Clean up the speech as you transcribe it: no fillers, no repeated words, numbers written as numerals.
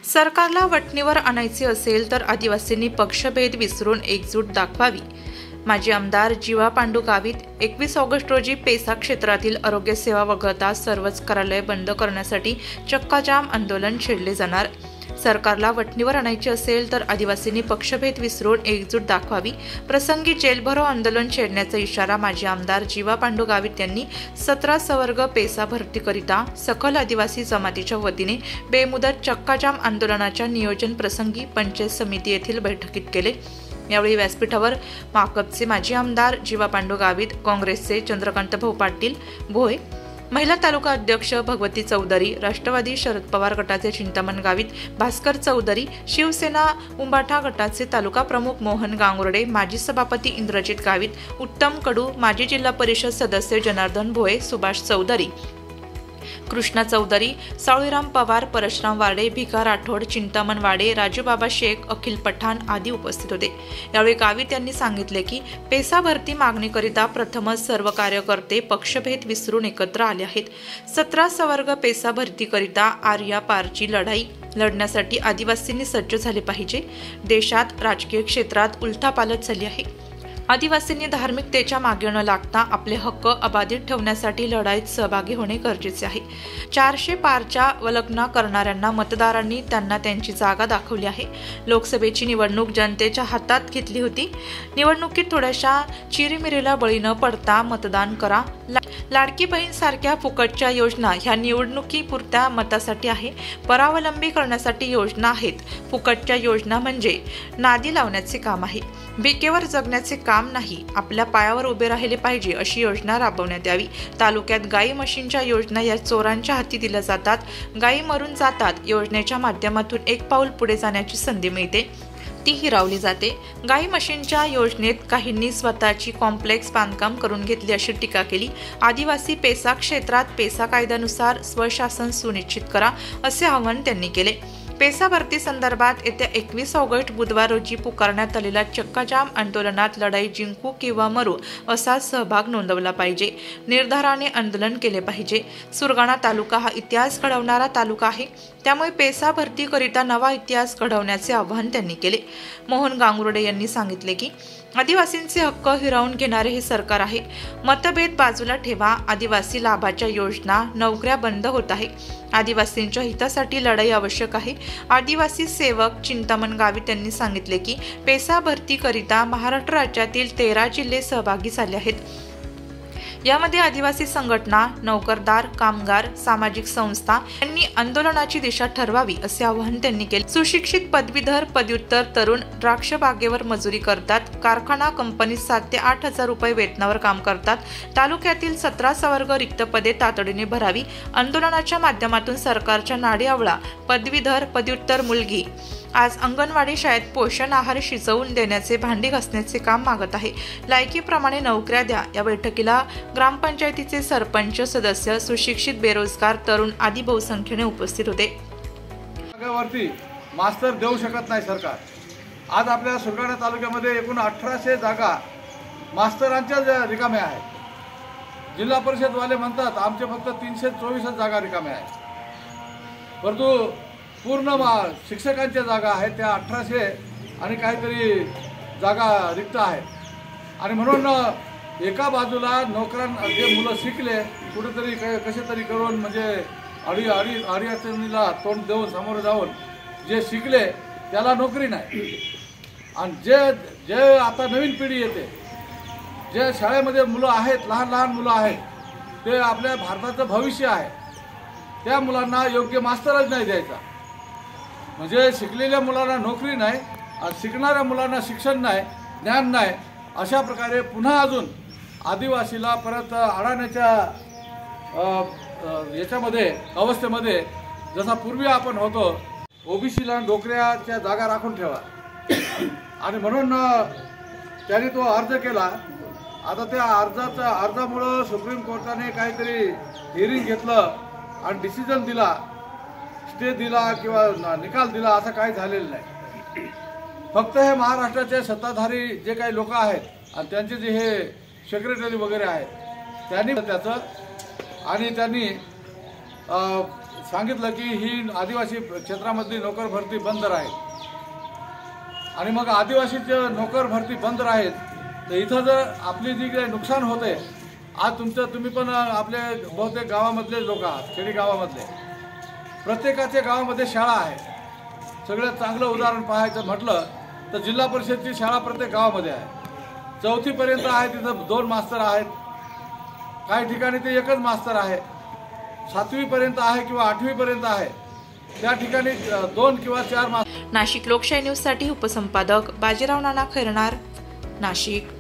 सरकारला वटणीवर आणायचे असेल तर आदिवासींनी पक्षभेद विसरून एकजूट दाखवावी। माजी आमदार जीवा पांडू गावित 21 ऑगस्ट रोजी पेसा क्षेत्रातील आरोग्य सेवा वगळता सर्वच कार्यालय बंद करण्यासाठी चक्काजाम आंदोलन छेडले जाणार। सरकारला वटणीवर आणायचे असेल तर आदिवासींनी पक्षभेद विसरून एकजूट दाखवावी। प्रसंगी जेलभरो आंदोलन छेडण्याचा इशारा माजी आमदार जीवा पांडू गावित यांनी 17 सवर्ग पेसा भरतीकरिता सकल आदिवासी जमातीच्या वतीने बेमुदत चक्काजाम आंदोलनाच्या नियोजन प्रसंगी पंचायत समिती येथील बैठकीत केले। यावेळी व्यासपीठावर माकपचे माजी आमदार जीवा पांडू गावित, काँग्रेसचे चंद्रकांत भाऊ पाटील भोय, महिला तालुका अध्यक्ष भगवती चौधरी, राष्ट्रवादी शरद पवार गटाचे चिंतामण गावित, भास्कर चौधरी, शिवसेना उंबाठा गटाचे तालुका प्रमुख मोहन गांगुर्डे, माजी सभापती इंद्रजित गावित, उत्तम कडू, माजी जिल्हा परिषद सदस्य जनार्दन भोये, सुभाष चौधरी, कृष्णा चौधरी, सावळीराम पवार, परशुराम वाडे, भिका राठोड, चिंतामण वाडे, राजूबाबा शेख, अखिल पठाण आदी उपस्थित होते। यावेळी गावित यांनी सांगितले की पेसा भरती मागणीकरिता प्रथमच सर्व कार्यकर्ते पक्षभेद विसरून एकत्र आले आहेत। 17 सवर्ग पेसा भरतीकरिता आर्या पारची लढाई लढण्यासाठी आदिवासींनी सज्ज झाले पाहिजे। देशात राजकीय क्षेत्रात उलथापालथ झाली आहे। आदिवासींनी धार्मिकतेच्या मागे न लागता आपले हक्क अबाधित ठेवण्यासाठी लढाईत सहभागी होणे गरजेचे आहे। 400 पारच्या वल्गना करणाऱ्यांना मतदारांनी त्यांना त्यांची जागा दाखवली आहे। लोकसभेची निवडणूक जनतेच्या हातात घेतली होती। निवडणुकीत थोड्याशा चिरीमिरीला बळी न पडता मतदान करा। लाडकी बहीण सारख्या फुकटच्या योजना ह्या निवडणुकीपुरत्या मतासाठी आहे। परावलंबी करण्यासाठी योजना आहेत। फुकटच्या योजना म्हणजे नादी लावण्याचे काम आहे, भिकेवर जगण्याचे काम नाही। आपल्या पायावर उभे राहिले पाहिजे अशी योजना राबवण्यात यावी। तालुक्यात गाई म्हशींच्या योजना या चोरांच्या हाती दिल्या जातात, गाई मरून जातात। योजनेच्या माध्यमातून एक पाऊल पुढे जाण्याची संधी मिळते, ती हिरावली जाते। गाई म्हशींच्या योजनेत काहींनी स्वतःची कॉम्प्लेक्स बांधकाम करून घेतली अशी टीका केली। आदिवासी पेसा क्षेत्रात पेसा कायद्यानुसार स्वशासन सुनिश्चित करा असे आवाहन त्यांनी केले। पेसा भरती संदर्भात येत्या 21 ऑगस्ट बुधवार रोजी पुकारण्यात आलेल्या चक्काजाम आंदोलनात लढाई जिंकू किंवा मरू असा सहभाग नोंदवला पाहिजे। निर्धाराने आंदोलन केले पाहिजे। सुरगाणा तालुका हा इतिहास घडवणारा तालुका आहे, त्यामुळे पेसा भरतीकरिता नवा इतिहास घडवण्याचे आवाहन त्यांनी केले। मोहन गांगुर्डे यांनी सांगितले की आदिवासींचे हक्क हिरावून घेणारे हे सरकार आहे। मतभेद बाजूला ठेवा। आदिवासी लाभाच्या योजना, नोकऱ्या बंद होत आहे। आदिवासींच्या हितासाठी लढाई आवश्यक आहे। आदिवासी सेवक चिंतामण गावित यांनी सांगितले की पेसा भरतीकरिता महाराष्ट्र राज्यातील 13 जिल्हे सहभागी झाले आहेत। यामध्ये आदिवासी संघटना, नोकरदार, कामगार, सामाजिक संस्था यांनी आंदोलनाची दिशा ठरवावी असे आवाहन त्यांनी केले। सुशिक्षित पदवीधर, पदव्युत्तर तरुण द्राक्ष बागेवर मजुरी करतात। कारखाना, कंपनीत 7 ते 8 हजार रुपये वेतनावर काम करतात। तालुक्यातील 17 सवर्ग रिक्त पदे तातडीने भरावी। आंदोलनाच्या माध्यमातून सरकारच्या नाडी आवळा। पदवीधर, पदव्युत्तर मुलगी आज अंगणवाडी शाळेत पोषण आहार शिजवून देण्याचे, भांडी घासण्याचे काम मागत आहे। लायकीप्रमाणे नोकऱ्या द्या। या बैठकीला ग्रामपंचायतीचे सरपंच, सदस्य, सुशिक्षित, बेरोजगार, तरुण आदी बहुसंख्येने उपस्थित होते। वरती मास्तर देऊ शकत नाही सरकार। आज आपल्या सुरगाणा तालुक्यामध्ये एकूण 1800 जागा मास्तरांच्या रिकाम्या आहेत। जिल्हा परिषद वाले म्हणतात आमचे फक्त 324 जागा रिकाम्या आहेत, परंतु पूर्ण शिक्षकांच्या जागा आहेत त्या 1800 आणि काहीतरी जागा रिक्त आहेत। आणि म्हणून एका बाजूला नोकऱ्यांना जे मुलं शिकले कुठेतरी कसे तरी करून म्हणजे अडीअडचणीला तोंड देऊन सामोरं जाऊन जे शिकले त्याला नोकरी नाही, आणि जे आता नवीन पिढी येते, जे शाळेमध्ये मुलं आहेत, लहान लहान मुलं आहेत, ते आपल्या भारताचं भविष्य आहे, त्या मुलांना योग्य मास्तरच नाही द्यायचा। म्हणजे शिकलेल्या मुलांना नोकरी नाही, शिकणाऱ्या मुलांना शिक्षण नाही, ज्ञान नाही, अशा प्रकारे पुन्हा अजून आदिवासीला परत अडवण्याच्या याच्यामध्ये अवस्थेमध्ये जसा पूर्वी आपण होतो, ओबीसीला नोकऱ्याच्या जागा राखून ठेवा। आणि म्हणून त्यांनी तो अर्ज केला। आता त्या अर्जामुळं सुप्रीम कोर्टाने काहीतरी हिअरिंग घेतलं आणि डिसिजन दिला, स्टे दिला किंवा निकाल दिला, असं काही झालेलं नाही। फक्त हे महाराष्ट्राचे सत्ताधारी जे काही लोक आहेत आणि त्यांचे जे हे सेक्रेटरी वगैरे आहेत त्यांनी त्याचं आणि त्यांनी सांगितलं की ही आदिवासी क्षेत्रामधली नोकर भरती बंद राहील आणि मग आदिवासीचे नोकर भरती बंद राहील तर इथं जर आपली जी काही नुकसान होते, आज तुम्ही पण आपले बहुतेक गावामधले लोक आहात, खेडी गावामधले, प्रत्येकाच्या गावामध्ये शाळा आहे. सगळ्यात चांगलं उदाहरण पाहायचं म्हटलं तर जिल्हा परिषदची शाळा प्रत्येक गावामध्ये आहे. 4थी पर्यंत आहे, तिथं 2 मास्तर आहेत, काही ठिकाणी ते एकच मास्तर आहे. 7वी पर्यंत आहे किंवा 8वी पर्यंत आहे, त्या ठिकाणी 2 किंवा 4 मास्तर. नाशिक लोकशाही न्यूज साठी उपसंपादक बाजीराव नाना खैरनार, नाशिक.